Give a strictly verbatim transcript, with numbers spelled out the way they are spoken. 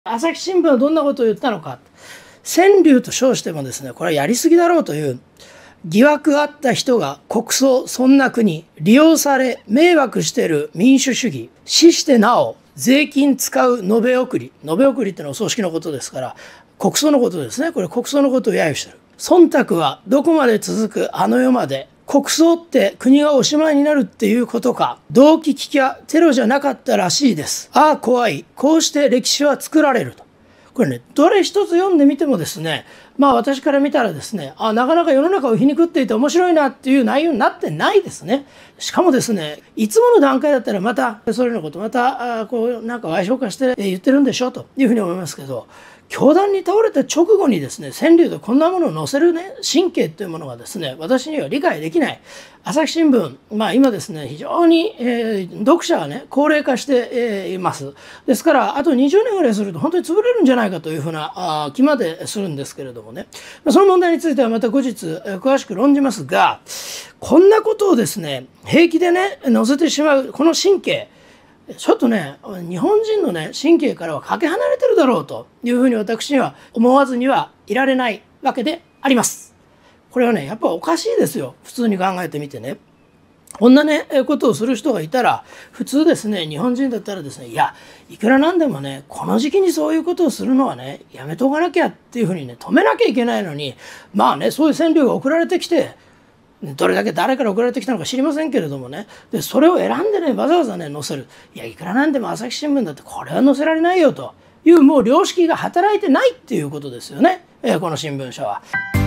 朝日新聞はどんなことを言ったのか。川柳と称してもですね、これはやりすぎだろうという疑惑あった人が国葬、そんな国、利用され迷惑している民主主義、死してなお税金使う延べ送り、延べ送りってのはお葬式のことですから、国葬のことですね。これ国葬のことを揶揄してる。忖度はどこまで続くあの世まで。国葬って国がおしまいになるっていうことか。動機聞きゃテロじゃなかったらしいです。ああ怖い。こうして歴史は作られると。これね、どれ一つ読んでみてもですね、まあ私から見たらですね、あなかなか世の中を皮肉っていて面白いなっていう内容になってないですね。しかもですね、いつもの段階だったらまたそれのことまたあこうなんか矮小化して言ってるんでしょうというふうに思いますけど、凶弾に倒れた直後にですね、川柳でこんなものを載せるね、神経というものがですね、私には理解できない。朝日新聞、まあ今ですね、非常に、えー、読者がね、高齢化して、えー、います。ですから、あとにじゅうねんぐらいすると本当に潰れるんじゃないかというふうなあ気までするんですけれどもね。その問題についてはまた後日、えー、詳しく論じますが、こんなことをですね、平気でね、載せてしまう、この神経、ちょっとね、日本人のね、神経からはかけ離れてるだろうというふうに私には思わずにはいられないわけであります。これはね、やっぱおかしいですよ。普通に考えてみてね。こんなね、ことをする人がいたら、普通ですね、日本人だったらですね、いや、いくらなんでもね、この時期にそういうことをするのはね、やめとかなきゃっていうふうにね、止めなきゃいけないのに、まあね、そういう川柳が送られてきて、どれだけ誰から送られてきたのか知りませんけれどもね。で、それを選んでね、わざわざね、載せる。いや、いくらなんでも朝日新聞だってこれは載せられないよという、もう良識が働いてないっていうことですよね。えー、この新聞社は。